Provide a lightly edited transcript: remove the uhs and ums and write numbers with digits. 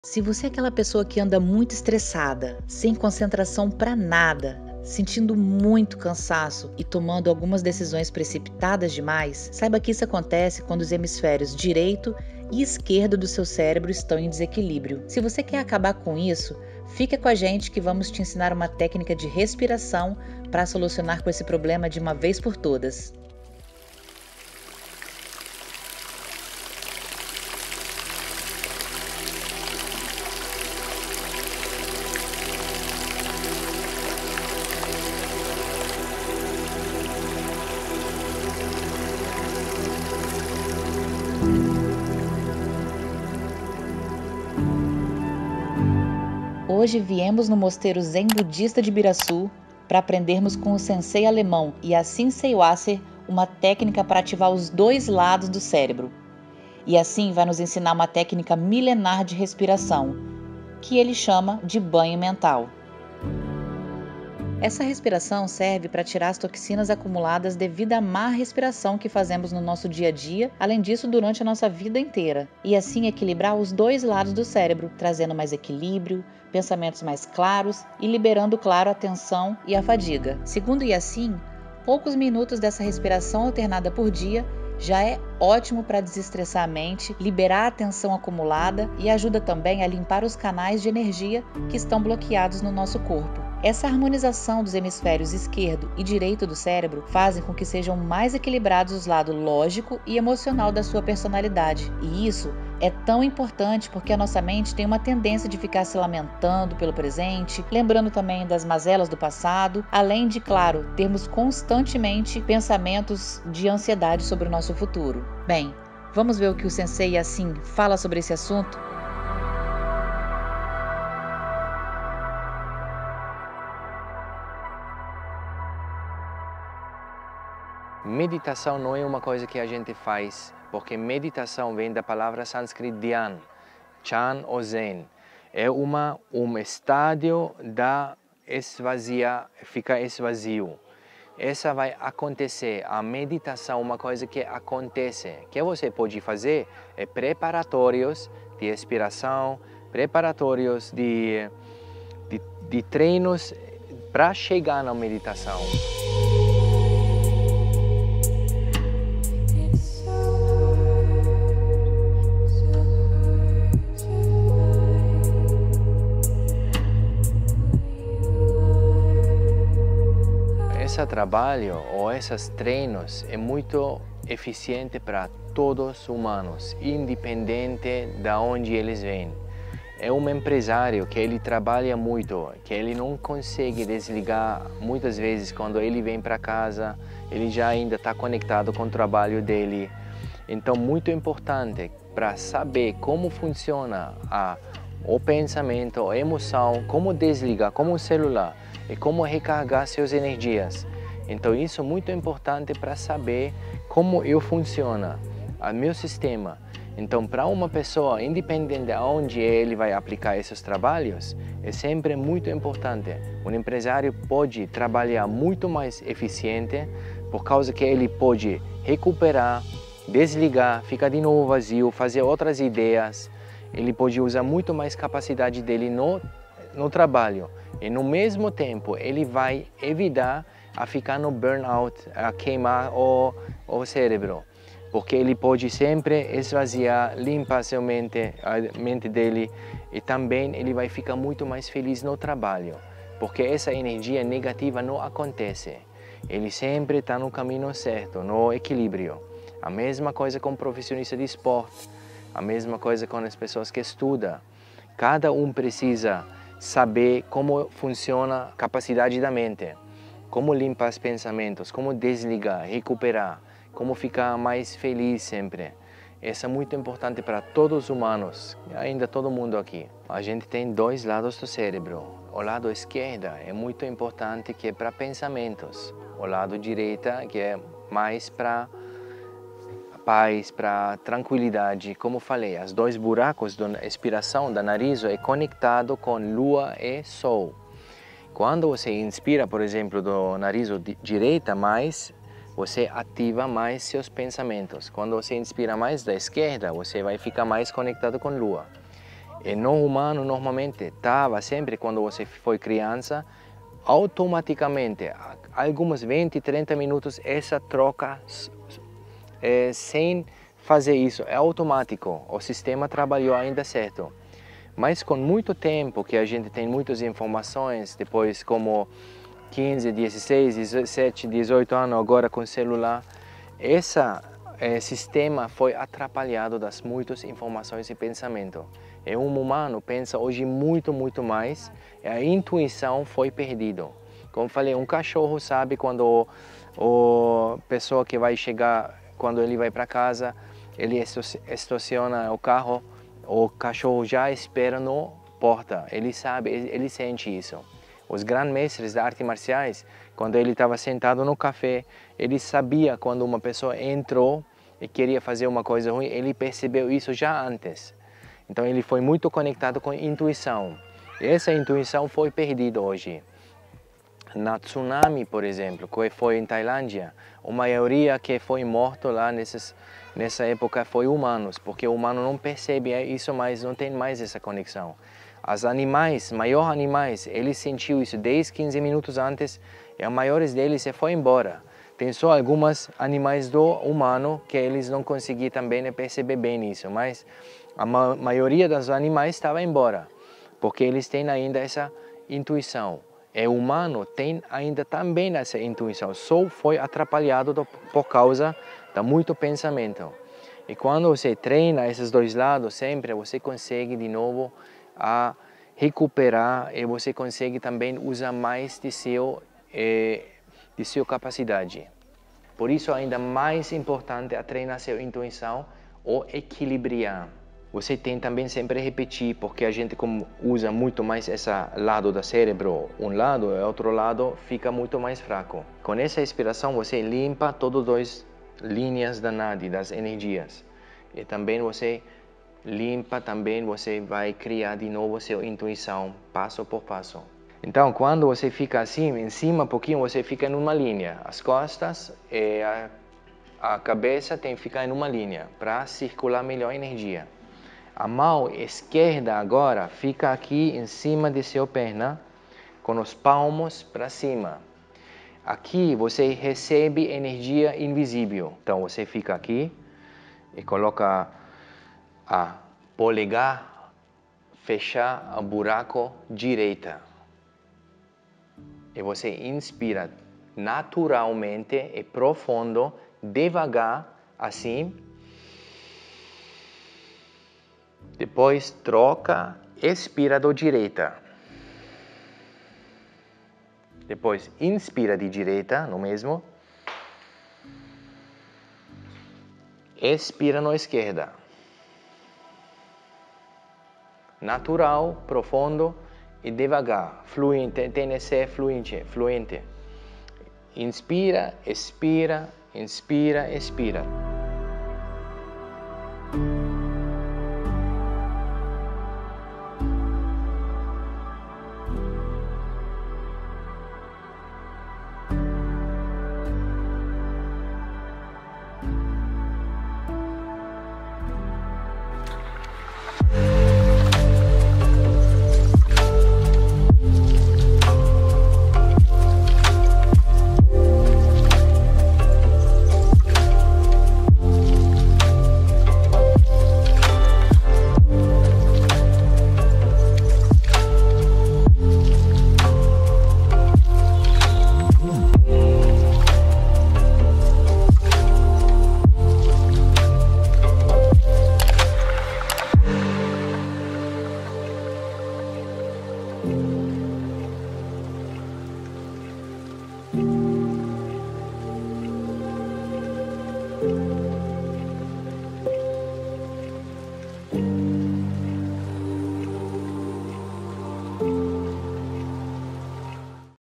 Se você é aquela pessoa que anda muito estressada, sem concentração para nada, sentindo muito cansaço e tomando algumas decisões precipitadas demais, saiba que isso acontece quando os hemisférios direito e esquerdo do seu cérebro estão em desequilíbrio. Se você quer acabar com isso, fica com a gente que vamos te ensinar uma técnica de respiração para solucionar com esse problema de uma vez por todas. Hoje viemos no mosteiro Zen budista de Biraçu para aprendermos com o sensei alemão Yasin Seiwasser uma técnica para ativar os dois lados do cérebro. E assim vai nos ensinar uma técnica milenar de respiração, que ele chama de banho mental. Essa respiração serve para tirar as toxinas acumuladas devido à má respiração que fazemos no nosso dia a dia, além disso durante a nossa vida inteira, e assim equilibrar os dois lados do cérebro, trazendo mais equilíbrio, pensamentos mais claros e liberando, claro, a tensão e a fadiga. Segundo Yasin, poucos minutos dessa respiração alternada por dia já é ótimo para desestressar a mente, liberar a tensão acumulada e ajuda também a limpar os canais de energia que estão bloqueados no nosso corpo. Essa harmonização dos hemisférios esquerdo e direito do cérebro fazem com que sejam mais equilibrados os lados lógico e emocional da sua personalidade. E isso é tão importante porque a nossa mente tem uma tendência de ficar se lamentando pelo presente, lembrando também das mazelas do passado, além de, claro, termos constantemente pensamentos de ansiedade sobre o nosso futuro. Bem, vamos ver o que o sensei Yasin fala sobre esse assunto? Meditação não é uma coisa que a gente faz, porque meditação vem da palavra sânscrita dhyan, chan ou zen. É um estádio da fica esvazio. Essa vai acontecer, a meditação é uma coisa que acontece. O que você pode fazer é preparatórios de respiração, preparatórios de treinos para chegar na meditação. Esse trabalho ou esses treinos é muito eficiente para todos os humanos, independente de onde eles vêm. É um empresário que ele trabalha muito, que ele não consegue desligar muitas vezes quando ele vem para casa, ele já ainda está conectado com o trabalho dele. Então, muito importante para saber como funciona o pensamento, a emoção, como desligar, como o celular e como recarregar suas energias. Então isso é muito importante para saber como eu funciono, o meu sistema. Então para uma pessoa, independente de onde ele vai aplicar esses trabalhos, é sempre muito importante. Um empresário pode trabalhar muito mais eficiente por causa que ele pode recuperar, desligar, ficar de novo vazio, fazer outras ideias. Ele pode usar muito mais capacidade dele no trabalho. E no mesmo tempo, ele vai evitar a ficar no burnout, a queimar o cérebro. Porque ele pode sempre esvaziar, limpar a mente dele. E também ele vai ficar muito mais feliz no trabalho. Porque essa energia negativa não acontece. Ele sempre está no caminho certo, no equilíbrio. A mesma coisa com profissionistas de esporte. A mesma coisa com as pessoas que estudam. Cada um precisa saber como funciona a capacidade da mente, como limpar os pensamentos, como desligar, recuperar, como ficar mais feliz sempre. Isso é muito importante para todos os humanos, ainda todo mundo aqui. A gente tem dois lados do cérebro. O lado esquerdo é muito importante, que é para pensamentos. O lado direito, que é mais para paz, para tranquilidade. Como falei, os dois buracos da expiração da nariz é conectado com lua e sol. Quando você inspira, por exemplo, do nariz direita mais, você ativa mais seus pensamentos. Quando você inspira mais da esquerda, você vai ficar mais conectado com lua. E no humano, normalmente, estava sempre, quando você foi criança, automaticamente, alguns 20, 30 minutos, essa troca, sem fazer isso, é automático. O sistema trabalhou ainda certo. Mas com muito tempo, que a gente tem muitas informações, depois como 15, 16, 17, 18 anos, agora com celular, esse sistema foi atrapalhado das muitas informações e pensamento. E um humano pensa hoje muito mais, e a intuição foi perdida. Como falei, um cachorro sabe quando a pessoa que vai chegar, quando ele vai para casa, ele estaciona o carro, o cachorro já espera na porta, ele sabe, ele sente isso. Os grandmestres das artes marciais, quando ele estava sentado no café, ele sabia quando uma pessoa entrou e queria fazer uma coisa ruim, ele percebeu isso já antes. Então ele foi muito conectado com a intuição. E essa intuição foi perdida hoje. Na tsunami, por exemplo, que foi em Tailândia, a maioria que foi morto lá nessa época foi humanos, porque o humano não percebe isso mais, não tem mais essa conexão. Os animais, maiores animais, eles sentiram isso 10, 15 minutos antes e a maiores deles se foi embora. Tem só alguns animais do humano que eles não conseguiram também perceber bem isso, mas a maioria dos animais estava embora, porque eles têm ainda essa intuição. E o humano tem ainda também essa intuição, só foi atrapalhado por causa de muito pensamento. E quando você treina esses dois lados, sempre você consegue de novo a recuperar e você consegue também usar mais de sua capacidade. Por isso, ainda mais importante é treinar sua intuição ou equilibrar. Você tem também sempre repetir, porque a gente como usa muito mais esse lado do cérebro, um lado e outro lado fica muito mais fraco. Com essa respiração você limpa todas as duas linhas da nadi, das energias. E também você limpa, também você vai criar de novo sua intuição, passo por passo. Então, quando você fica assim, em cima um pouquinho, você fica em uma linha. As costas e a cabeça tem que ficar em uma linha para circular melhor a energia. A mão esquerda agora fica aqui em cima de sua perna, com os palmos para cima. Aqui você recebe energia invisível. Então você fica aqui e coloca a polegar, fechar o buraco direita. E você inspira naturalmente e profundo, devagar, assim. Depois troca, expira da direita. Depois inspira de direita, no mesmo. Expira na esquerda. Natural, profundo e devagar. Fluente, tem que ser fluente. Inspira, expira, inspira, expira.